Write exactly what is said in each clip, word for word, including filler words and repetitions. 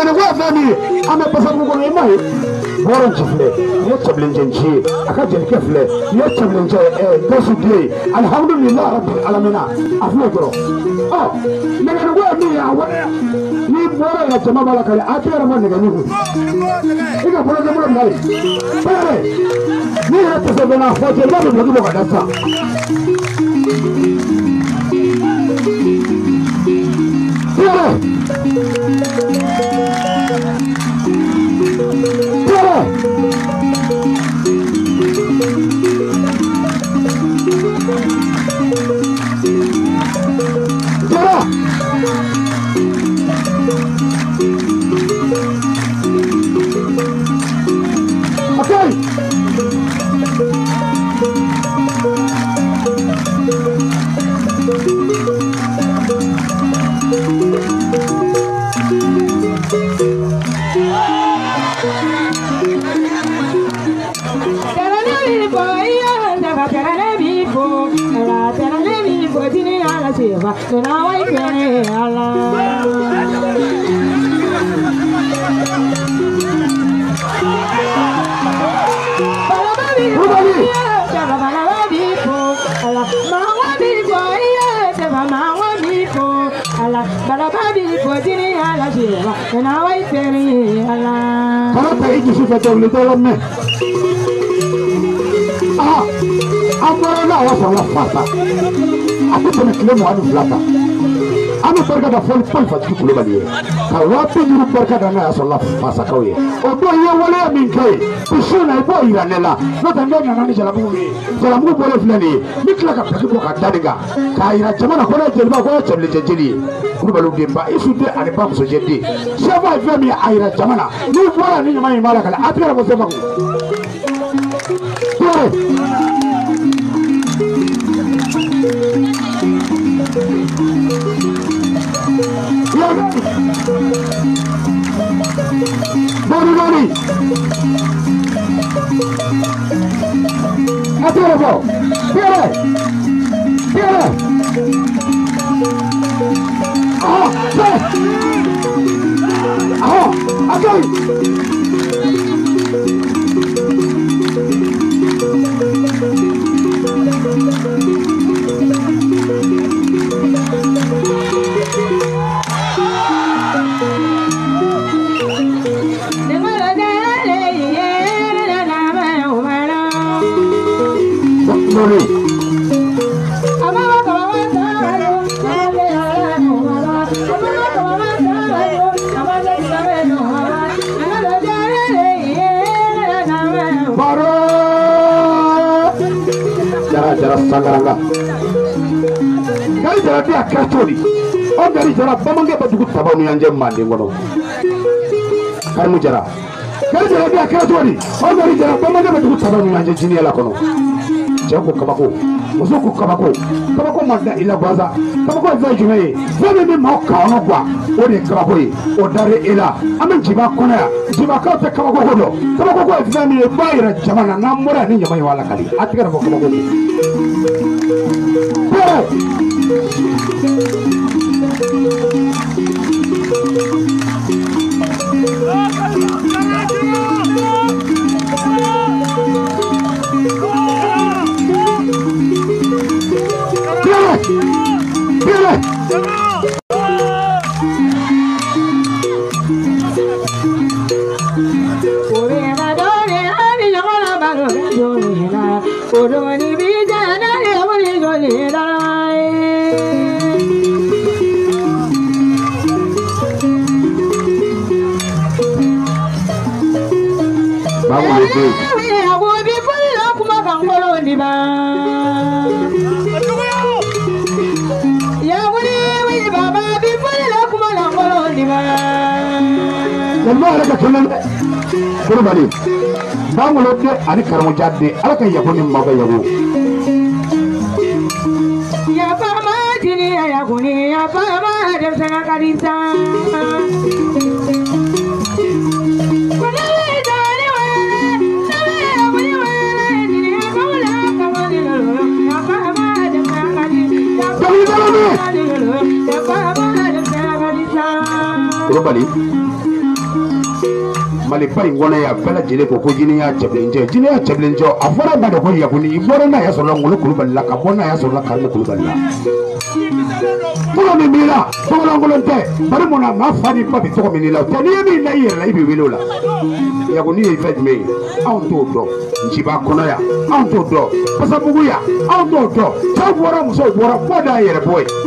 negani wa fami ame pasa ko ko mai boron chifle ye chablin jenchi aka jenke fle ye chablin je eh dosudie alhamdulillah rabbil alamin aflo goro oh negani wa mi ya wa ni bora ya jama bala kale atira ma negani ko ika bora de bora ngai pare ni ya pasa bena foje ma do ngi ko dasa pare and I can ah, I'm going to aku pernah klaim wanu belaka. Anu perkara full full fatu kulubali. Kalau apa juru perkara na asallah fasa kau ye. Obo ye wale minkai. Pisuna ibo iranela. No tangga nana ni jalamu ni. Jalamu boleh filani. Mikla ka pergi buka dariga. Kaira cuma nak korang jelma korang cemli cemli. Kulubalu demba. Isu dia ane bam sojedi. Siapa fami aira jamana. Ni bola ni nyamai malakala. Apa yang aku sebab? Bori bori. Atira bo. Tira. Tira. Ah, say. Ah, okay. Bori. Jara sangaranga. Kali jara dia kacori. Oh dari jara pamange baju tabamu yang jemman di ngono. Kamu jara. Kali jara dia kacori. Oh dari jara pamange baju tabamu yang jini ala kono. Jangan kabako, musuhku kabako, kabako manda ila baza, kabako zajumai, zame ni mau kau gua, ori kabako i, odare ila, amen jiba kona, jiba kau te kabako hodo, kabako gua zame bayar jamana namura ni jamai wala kali, ati kara kabako ni. Kurubali, bangun loke, ani karamu jadde, ala kan yakuni maga yabu. Ya fama jini ya yakuni, ya fama dem sana karisa. Kurubali. mali ba in kɔnɔ yan bɛɛ lajɛlen ko ko jinɛ y'a cɛbilencɛ jinɛ y'a cɛbilencɛ a fɔra ba de ko yakuni i bɔra n'a y'a sɔrɔ ngolo kulubali la ka bɔ n'a y'a sɔrɔ la karimu kulubali la tɔgɔ min b'i la tɔgɔlankolon tɛ bari mun na maa fa ni ba bɛ tɔgɔ min la o tɛ n'i ye min da i yɛrɛ la i bɛ wele o la yakuni ye fɛn jumɛn ye anw t'o dɔn nciba kɔnɔ yan anw t'o dɔn pasabugu yan anw t'o dɔn cɛw bɔra musow bɔra fo d'a yɛrɛ bɔ ye.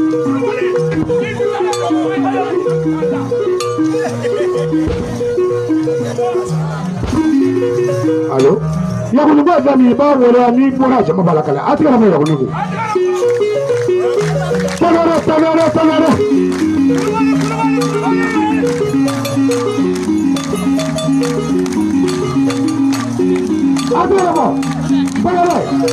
Allo yakuni ba dami ba wala ni bora jama bala kala atika na yakuni ko tanara tanara tanara atika ba bala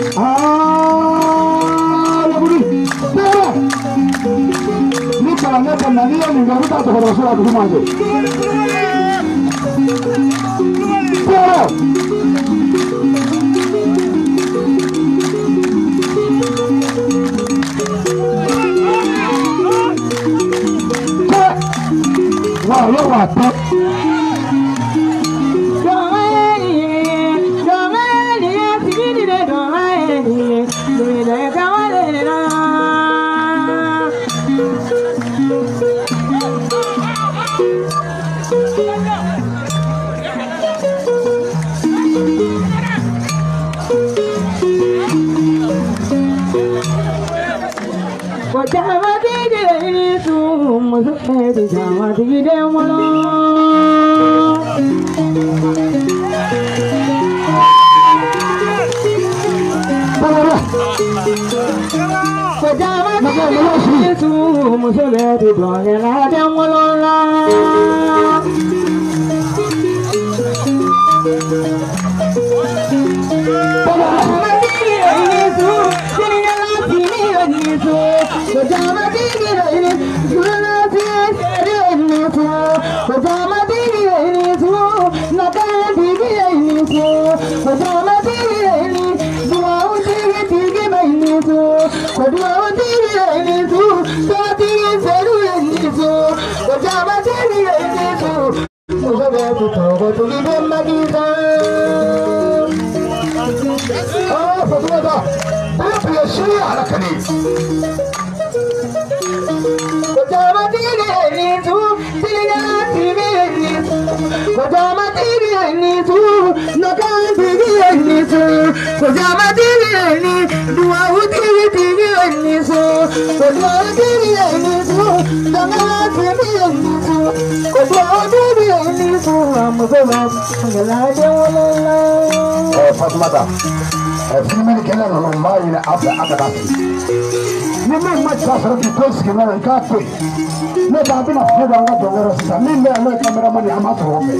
ah yakuni tanara ni kala ne kana ni ni ngaru ta ko rasula ko maje tanara Wow, look at that. Fatumata, filmini kɛlɛ ninnu n b'a ɲini aw fɛ a ka taa fili ni min ma ca sɔrɔ k'i to sigi na i k'a to yen ne b'a bɛna fiɲɛ don an ka dɔnkɛrɛ sisan min bɛ yan n'o ye kameramani an b'a sɔrɔ o fɛ.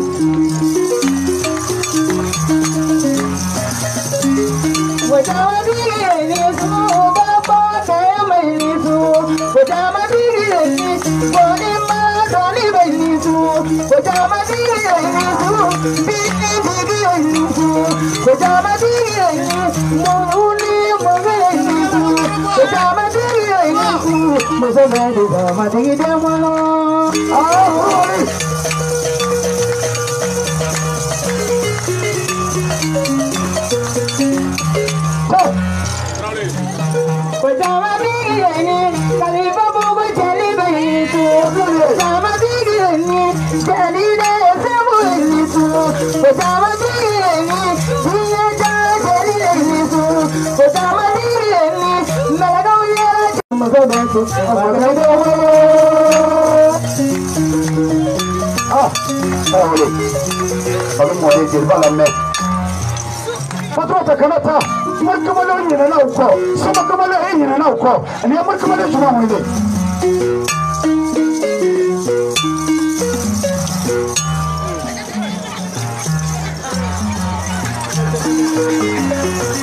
Ah, olha, olha o modelo de balamé. Fatura kanata, marca malo ina na uko, sama kamalo ina na uko, ani marca malo chuma mwile.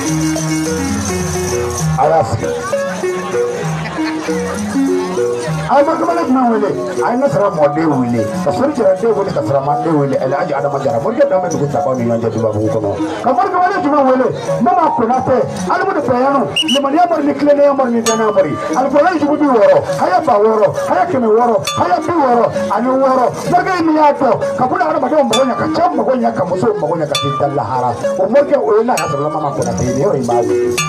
Alas. ay ma kamala juma wele ay na sara mo de wele ka sori jara de wele ka sara ma de wele ala aji adama jara mo ke dama ko ta ko ni yanja duba bu ko no kamar kamala juma wele mama ko na te ala mo de payano ni man ya mari ni kle ne ya mari ni dana mari al ko lay jubu bi woro haya ba woro haya keme woro haya bi woro ani woro daga ni ya to ka kula ala ma de mo nya ka cham mo nya ka mo so mo nya ka tin la hara o mo ke o na sara mama ko na te ni o ma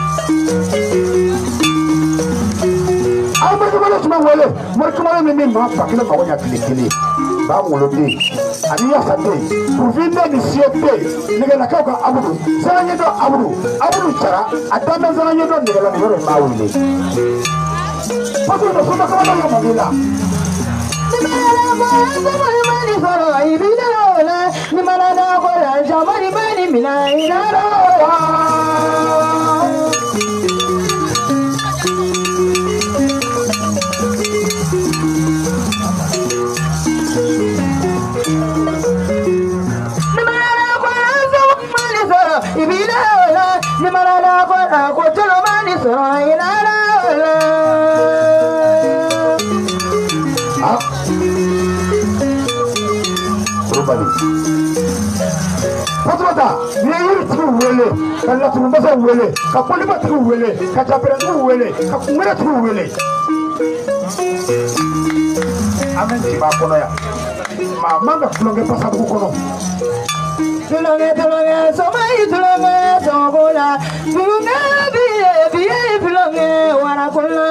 Amar kemana cuma wale, mar kemana ni ma pakile bagonya kili kili, ba mulodi, ani ya sate, provinde ni siete, negala kau ka abudu, zananya do abudu, abudu cara, adama zananya do negala ni orang mau ini. Pasal tu sudah kemana yang menggila? Ni mana nak orang zaman ni mana minai nara. Patronda, ni yiri tu wele, kala tu mbasa wele, kapoli ba tu wele, kachapere tu wele, kakumere tu wele. Amen ti ba kono ya. Ma manga kulonge pasa bu kono. Tulonge tulonge somai tulonge sobola, tulonge biye biye tulonge wana kola.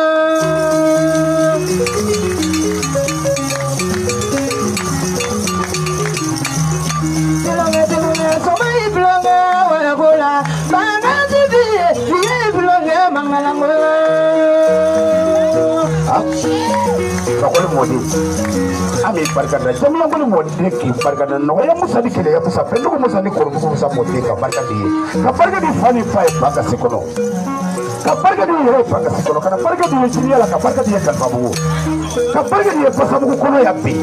Kau modi, ambil barkada. Semua boleh modi ki barkada. Noya musa di kele ya musa. Penduk musa di korup musa modi ka barkada di. Ka barkada di fani fai baga sekono. Ka barkada di yere baga sekono. Kana barkada di sini ala ka barkada di kan babu. Ka barkada di pasamu kono ya pi.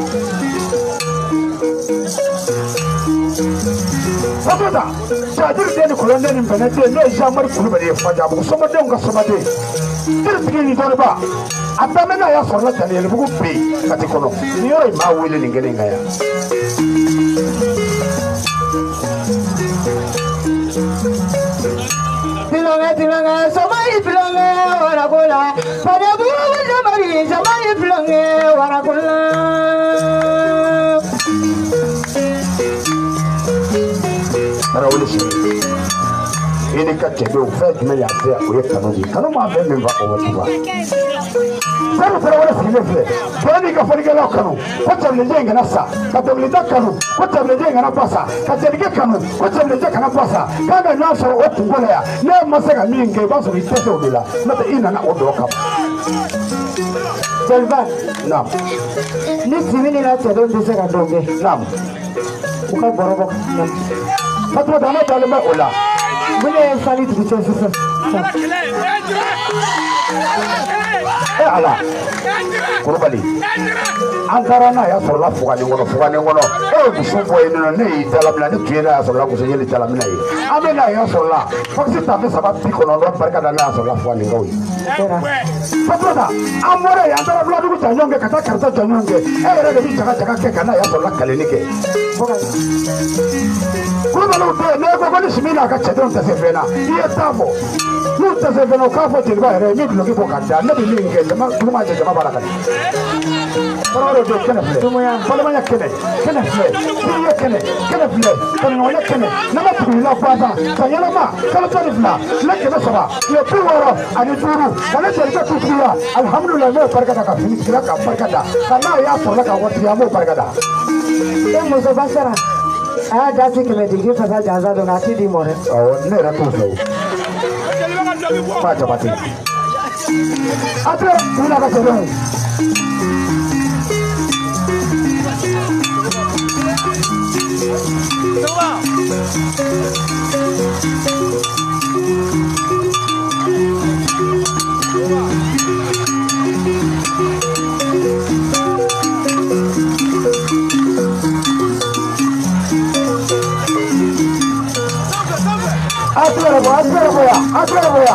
Sabada, jadi dia ni kolon dia ni penat dia. No jamar kulu beri fajabu. Semua dia enggak semua dia. Terus begini tu apa? Apa mana ya solat tadi yang buku B kata kono. Ni orang mau ini ninggalin gaya. Pilonga pilonga samai pilonga warakola. Pada bulan jamari samai pilonga warakola. Marawali sih. Ini kan cedok fat mana ada aku ya kanu di. Kanu mah benda memang awak tua. Kalau terawal sini fat. Jadi kau pergi ke kanu. Kau cari je enggak nasa. Kau beli tak kanu. Kau cari je enggak napa. Kau cari ke kanu. Kau cari je enggak napa. Kau enggak nasa orang tunggu ya. Ni masa kami ingin bangsa itu seudahlah. Nanti ini anak orang kap. Jalban. Nam. Ni sini ni lah cedok bisa kandungnya. Nam. Bukan borok. Satu dana dalam olah. Boleh salit bicara sesuatu. Eh Allah, kurubali. Antara na ya sola fuga ni ngono fuga ni ngono. Eh busubo ini ni dalam lani tuina ya sola kusenye ni dalam ni. Ame na ya sola. Faksi tapi sebab piko nono perka dana sola fuga ni ngoi. Patroda, amore ya antara beladu ku janyonge kata kerja janyonge. Eh ada di jaga-jaga ke kana ya sola kali ni ke. Kurubali udah ni aku kau ni semina kat cedon tersevena. Ia tahu. Lu tersevena kau jadi bayar. Ni dulu kita kan. Nabi ni ingin cuma cuma aja cuma balakan. Kalau dia kena fle, kalau banyak kena, kena fle, dia kena, kena fle, kalau banyak kena, nama tu hilang pada, saya nama, kalau cari fle, lagi mana sama, dia tu orang, ada turu, kalau cari kat tu dia, alhamdulillah mau perkata kau, ini kira kau perkata, karena ya soalnya kau dia mau perkata. Yang musuh basara, ah jadi kalau dikit saja jaza dengan hati di more. Oh, ni ratu tu. Macam apa? Ada guna apa saja? Aspera boya, aspera boya, aspera boya.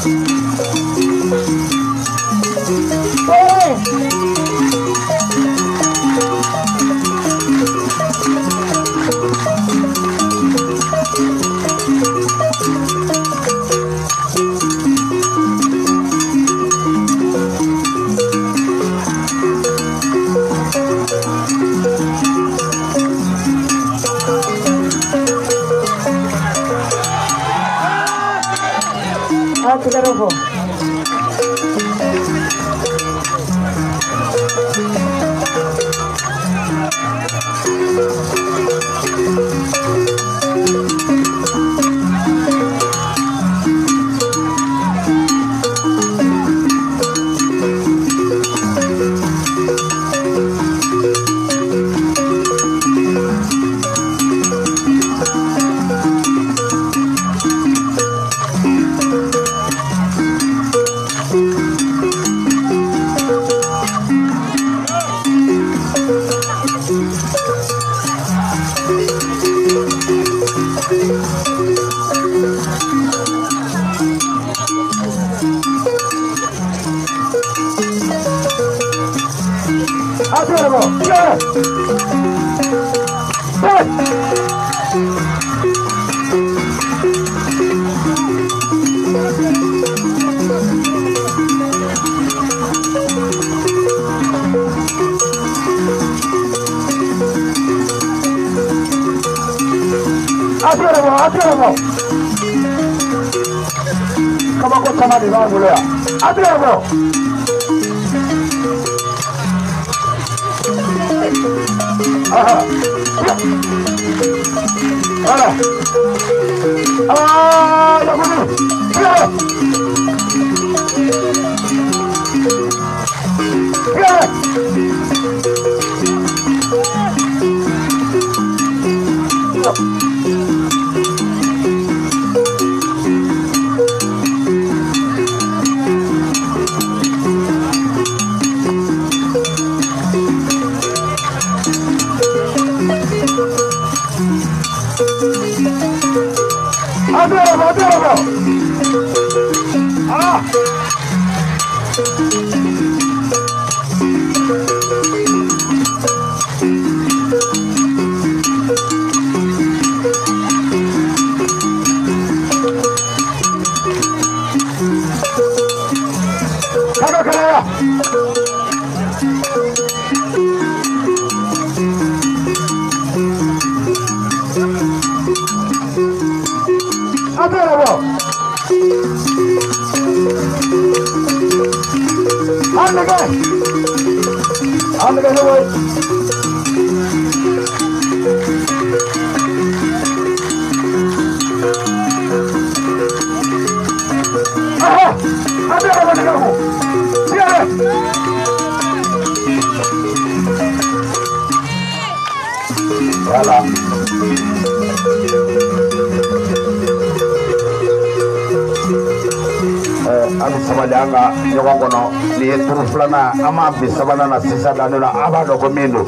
Sabadanga nyogongono ni turu fulana ama bi sabana na sisa danula abado komindo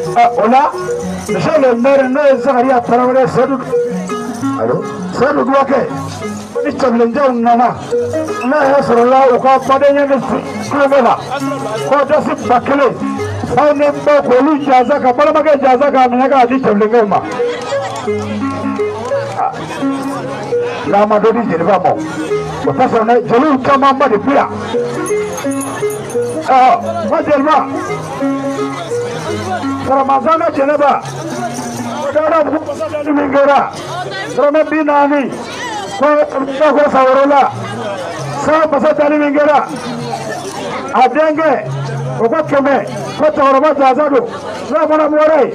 ona shele mere no zakaria tarawere sedu alo sedu duake ni chamlenja unana na hasrala uka padenya ni kumela ko dasi bakle fane ba ko lu jaza ka bala mage jaza ka menga di chamlenga ma la madodi jirba mo Pasal naik jalur kama apa di pihak, ah, macam mana? Ramazan aja ni bah, sekarang bukan pasal jadi minggera, sekarang bina ni, kau tak kau sawarola, sekarang pasal jadi minggera, ada yang ke, kau buat keme, kau cakap apa jasa tu, sekarang mana muarai,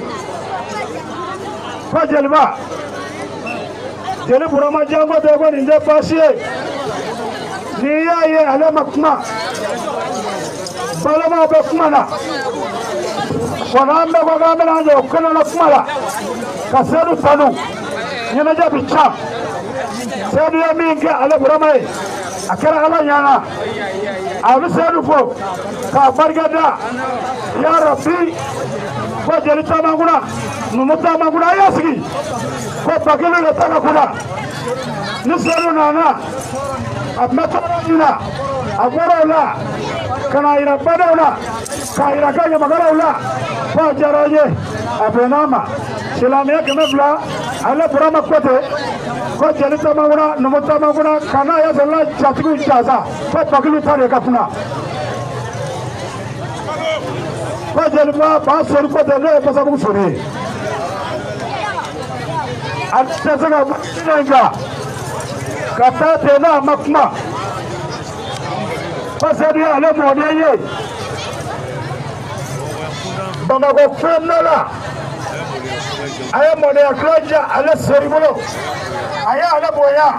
kau jadi bah, jadi pura macam apa tu kau ninja pasi. Niya ye ala makma balama bakmana wanambe kwa gamena njo kana nakmala kaseru tanu nyana ja bicha sedu ya mingi ala buramai akara ala nyana abi sedu fo ka bargada ya rabbi ko jeli tamaguna numuta maguna yasigi ko pakilo le tana kuna nisanu nana amatara ina agora la kana ira badawla ka ira kanya magara la fa jaraje abenama silamia kemebla ala burama kote ko jalita manguna numota manguna kana ya zalla chatigu jaza fa pakilo tare kapuna ko jalma ba sor ko de ne pasabu sori atta zaga menga kata tena makma pasadi ale modeye bamago fenala aya modaya klaja ale seribulo aya ale boya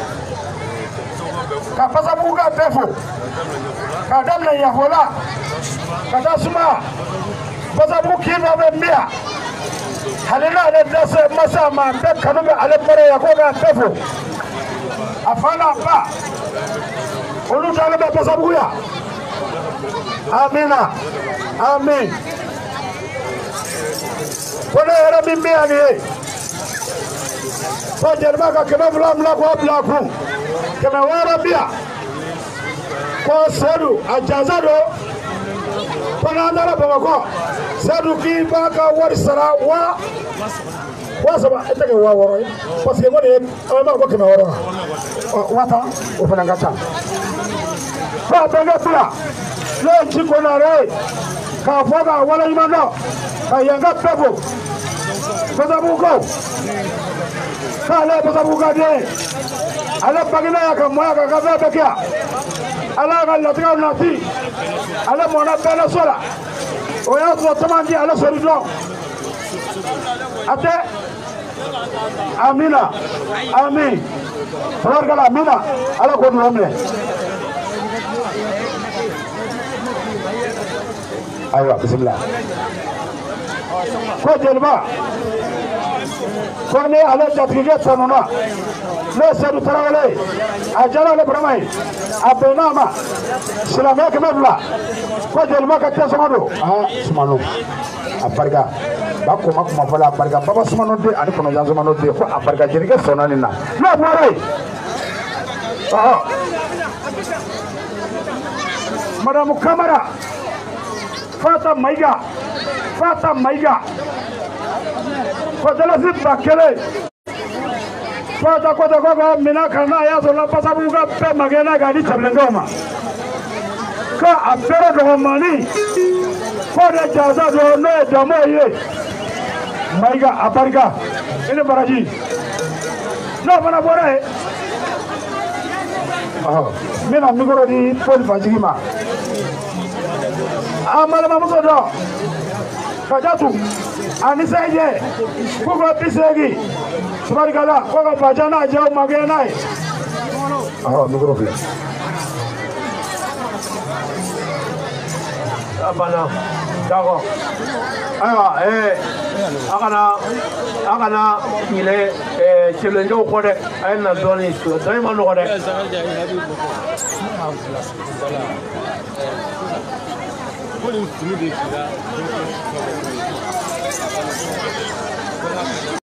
ka pasabu ga tefo ka damna ya hola kada suma pasabu kiba be mia halina ale dase masa ma be kanu be ale pare ya ko ga tefo afana ba olu tale be pasabu ya amina amin kone era mimi ani ko jerma ka kema bla bla ko bla ku kema wara bia ko sedu ajazado kona ndara baba ko sedu ki ba ka wari sara wa wa saba etake wa woro parce que ngone ama ko kema woro wata o fana ngata fa benga tula le chikona re ka foga wala imano ka yanga pebo pasabuko kale pasabuka de ala bagina ya ka moya ka ka bekia ala ga latika nati ala mona bela sola o ya so tamandi ala sori do ate amina amin fargala amina ala ko nomle aywa bismillah ko jelma ko ne ala jatlige tanuna le sedu tarawale ajala le bramai abenama silama kemebla ko jelma ka tesomado ah sumano aparga bako makuma fala aparga baba sumano de ani kono janzo mano de ko aparga jirige sonani na no mare ah madam kamara fata maiga fata maiga kodala zibba kele fata kota koga mina kana ya zola pasabu ga pe magena gadi chablengoma ka apero do mani ko de jaza do no damo ye maiga aparga ene baraji no bana bore ah mina migoro di pon fajima amala mamuso do kajatu aniseje kuko pisegi subarikala koko bajana jao magenai ah migoro fle abana dago aya eh akana akana ile eh chelenjo ko de ayna doni to dai manu ko de Pode